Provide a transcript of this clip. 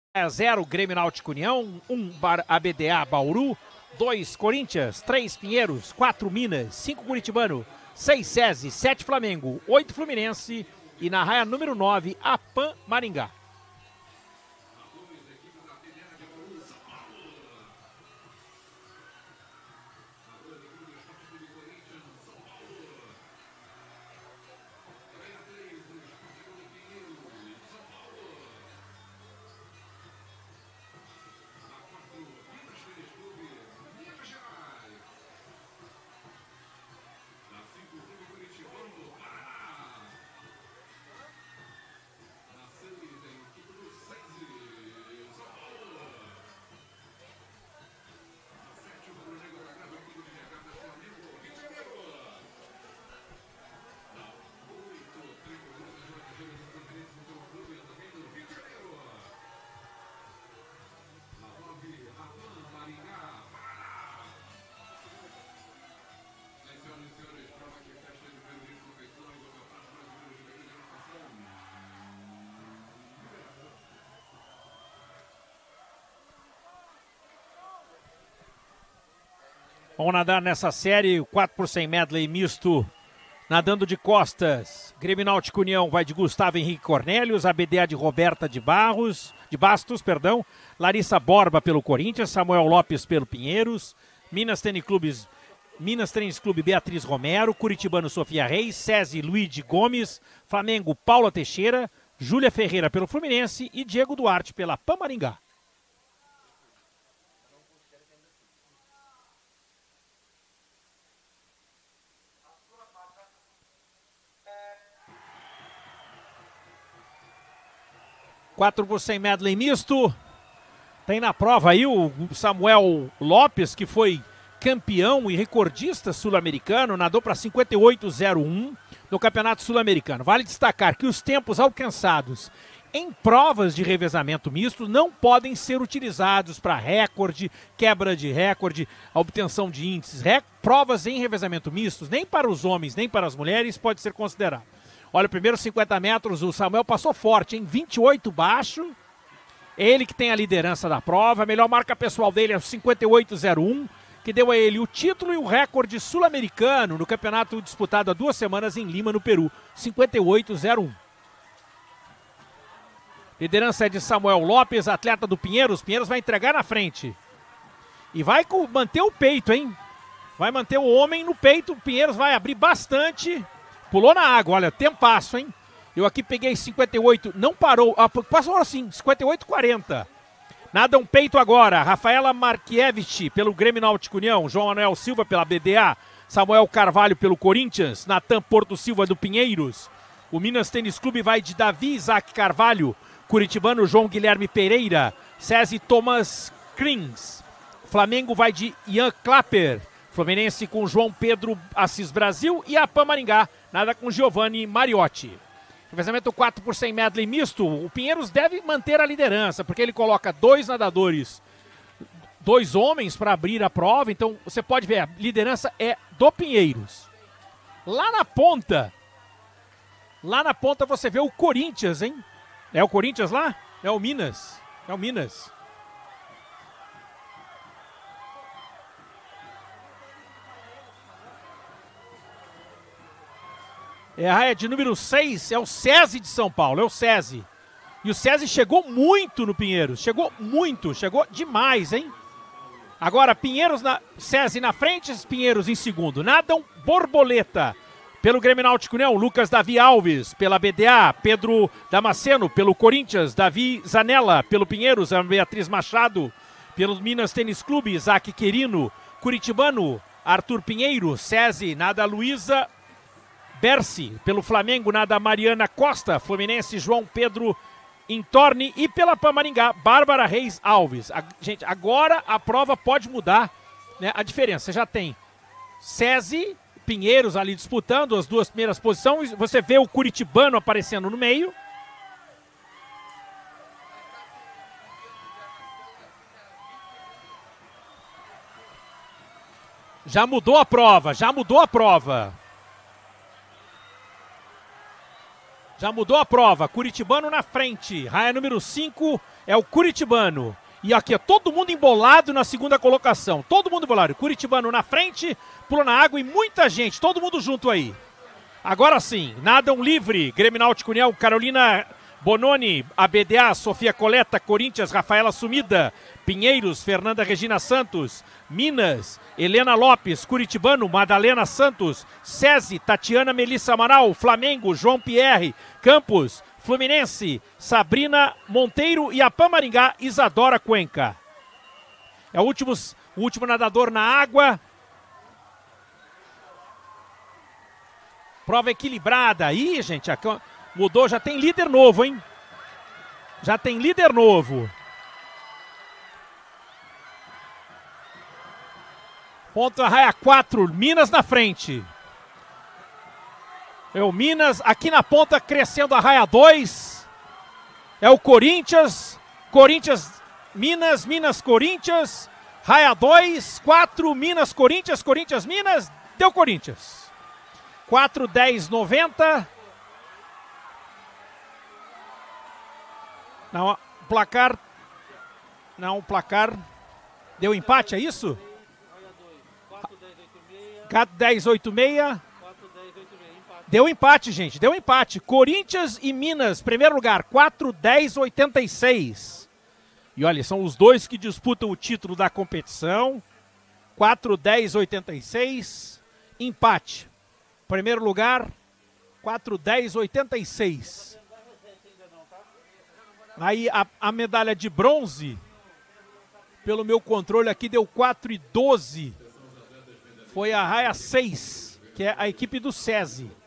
0, Grêmio Náutico União, 1 ABDA Bauru, 2 Corinthians, 3 Pinheiros, 4 Minas, 5 Curitibano, 6 SESI, 7 Flamengo, 8 Fluminense e na raia número 9, a PAN Maringá. Vamos nadar nessa série, 4 por 100 medley misto, nadando de costas. Grêmio Náutico União vai de Gustavo Henrique Cornélios, ABDA de Roberta de Bastos, Larissa Borba pelo Corinthians, Samuel Lopes pelo Pinheiros, Minas Tênis Clube Beatriz Romero, Curitibano Sofia Reis, SESI Luigi Gomes, Flamengo Paula Teixeira, Júlia Ferreira pelo Fluminense e Diego Duarte pela PAN Maringá. Quatro por 100 medley misto. Tem na prova aí o Samuel Lopes, que foi campeão e recordista sul-americano, nadou para 58,01 no Campeonato Sul-Americano. Vale destacar que os tempos alcançados em provas de revezamento misto não podem ser utilizados para recorde, quebra de recorde, a obtenção de índices. Provas em revezamento mistos, nem para os homens, nem para as mulheres, pode ser considerado. Olha, o primeiro 50 metros, o Samuel passou forte, em 28 baixo. Ele que tem a liderança da prova. A melhor marca pessoal dele é o 58,01, que deu a ele o título e o recorde sul-americano no campeonato disputado há 2 semanas em Lima, no Peru. 58,01. Liderança é de Samuel Lopes, atleta do Pinheiros. Pinheiros vai entregar na frente. E vai manter o peito, hein? Vai manter o homem no peito. O Pinheiros vai abrir bastante. Pulou na água, olha, tempasso, hein? Eu aqui peguei 58, não parou, passou assim, 58,40. Nada um peito agora, Rafaela Markiewicz pelo Grêmio Náutico União, João Manuel Silva pela BDA, Samuel Carvalho pelo Corinthians, Natan Porto Silva do Pinheiros. O Minas Tênis Clube vai de Davi Isaac Carvalho, Curitibano João Guilherme Pereira, SESI Thomas Krins. Flamengo vai de Ian Clapper, Fluminense com João Pedro Assis Brasil e a PAN Maringá, nada com Giovanni Mariotti. Revezamento 4 por 100 medley misto, o Pinheiros deve manter a liderança, porque ele coloca 2 nadadores, 2 homens para abrir a prova, então você pode ver, a liderança é do Pinheiros. Lá na ponta você vê o Corinthians, hein? É o Corinthians lá? É o Minas. É o Minas. É a raia de número 6, é o SESI de São Paulo, é o SESI. E o SESI chegou muito no Pinheiros, chegou demais, hein? Agora, Pinheiros, SESI na frente, Pinheiros em segundo. Nadam Borboleta pelo Grêmio Náutico União, Lucas Davi Alves pela BDA, Pedro Damasceno pelo Corinthians, Davi Zanella pelo Pinheiros, a Beatriz Machado pelo Minas Tênis Clube, Isaac Querino, Curitibano, Arthur Pinheiro, SESI, nada Luísa Berci, pelo Flamengo, nada Mariana Costa, Fluminense, João Pedro Intorni e pela PAN Maringá, Bárbara Reis Alves. Gente, agora a prova pode mudar, né, a diferença. Você já tem SESI, Pinheiros ali disputando as 2 primeiras posições, você vê o Curitibano aparecendo no meio. Já mudou a prova. Já mudou a prova. Curitibano na frente. Raia número 5 é o Curitibano. E aqui é todo mundo embolado na segunda colocação. Todo mundo embolado. Curitibano na frente, pula na água e muita gente. Todo mundo junto aí. Agora sim, nadam livre. Grêmio Náutico União, Carolina Bononi, ABDA, Sofia Coleta, Corinthians, Rafaela Sumida, Pinheiros, Fernanda Regina Santos, Minas, Helena Lopes, Curitibano, Madalena Santos, SESI, Tatiana Melissa Amaral, Flamengo, João Pierre, Campos, Fluminense, Sabrina Monteiro e Apam Maringá, Isadora Cuenca. É o último nadador na água. Prova equilibrada. Aí, gente, mudou, já tem líder novo, hein? Já tem líder novo. Ponto a raia 4, Minas na frente. É o Minas, aqui na ponta crescendo a raia 2. É o Corinthians, Minas, Corinthians. Raia 2, 4, Minas, Corinthians, Minas. Deu Corinthians. 4:10:90. Não, placar. Não, o placar. Deu empate, é isso? 4:10:86. Deu empate, gente. Deu empate. Corinthians e Minas, primeiro lugar. 4:10:86. E olha, são os dois que disputam o título da competição. 4:10:86. Empate. Primeiro lugar, 4:10:86. Aí a medalha de bronze, pelo meu controle aqui, deu 4:12. Foi a raia 6, que é a equipe do SESI.